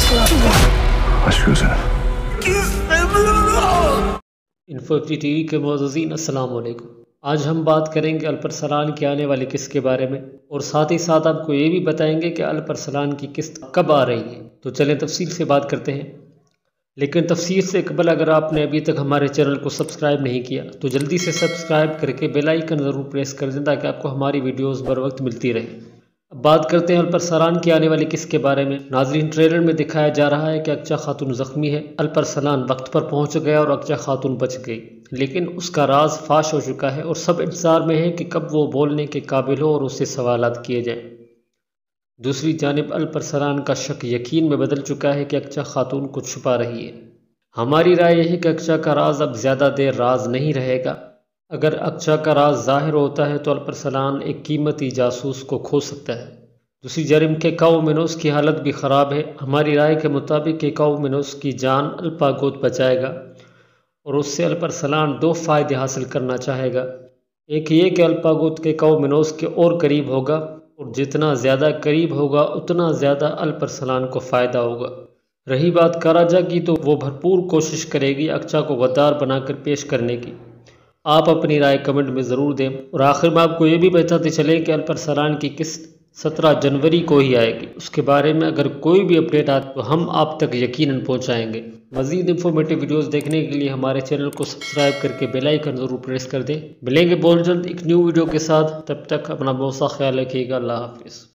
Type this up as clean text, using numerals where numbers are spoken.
Info T V کے معززین السلام علیکم۔ آج ہم بات کریں گے الپرسلان کی آنے والی قسط کے بارے میں، اور ساتھ ہی ساتھ آپ کو یہ بھی بتائیں گے کہ الپرسلان کی قسط کب آ رہی ہے۔ تو چلیں تفصیل سے بات کرتے ہیں، لیکن تفصیل سے قبل اگر آپ نے ابھی تک ہمارے چینل کو سبسکرائب نہیں کیا تو جلدی سے سبسکرائب کر کے بیل آئیکن ضرور پریس کر دیں تاکہ آپ کو ہماری ویڈیوز بر وقت ملتی رہے۔ اب بات کرتے ہیں الپرسلان کی آنے والی قسط کے بارے میں۔ ناظرین، ٹریلر میں دکھایا جا رہا ہے کہ اقچا خاتون زخمی ہے، الپرسلان وقت پر پہنچ گیا اور اقچا خاتون بچ گئی، لیکن اس کا راز فاش ہو چکا ہے اور سب انتظار میں ہے کہ کب وہ بولنے کے قابل ہو اور اس سے سوالات کیے جائیں۔ دوسری جانب الپرسلان کا شک یقین میں بدل چکا ہے کہ اقچا خاتون کو چھپا رہی ہے۔ ہماری رائے یہ ہے کہ اقچا کا راز اب زیادہ دیر راز نہیں رہے گا۔ اگر اقچا کا راز ظاہر ہوتا ہے تو الپرسلان ایک قیمتی جاسوس کو کھو سکتا ہے۔ دوسری جانب کیکاؤ مینوس کی حالت بھی خراب ہے۔ ہماری رائے کے مطابق کیکاؤ مینوس کی جان الپاگوت بچائے گا اور اس سے الپرسلان دو فائدے حاصل کرنا چاہے گا۔ ایک یہ کہ الپاگوت کیکاؤ مینوس کے اور قریب ہوگا، اور جتنا زیادہ قریب ہوگا اتنا زیادہ الپرسلان کو فائدہ ہوگا۔ رہی بات کاراجا کی تو وہ بھرپور کوشش کرے گی اقچا کو غدار بنا کر پیش کرنے کی۔ آپ اپنی رائے کمنٹ میں ضرور دیں، اور آخر میں آپ کو یہ بھی بتاتے چلیں کہ الپرسلان کی قسط 17 جنوری کو ہی آئے گی۔ اس کے بارے میں اگر کوئی بھی اپڈیٹ آئے تو ہم آپ تک یقیناً پہنچائیں گے۔ مزید انفارمیٹیو ویڈیوز دیکھنے کے لیے ہمارے چینل کو سبسکرائب کر کے بیل آئیکن ضرور پریس کر دیں۔ ملیں گے بہت جلد ایک نیو ویڈیو کے ساتھ، تب تک اپنا بہت سا خیال رکھیے گا۔ اللہ حافظ۔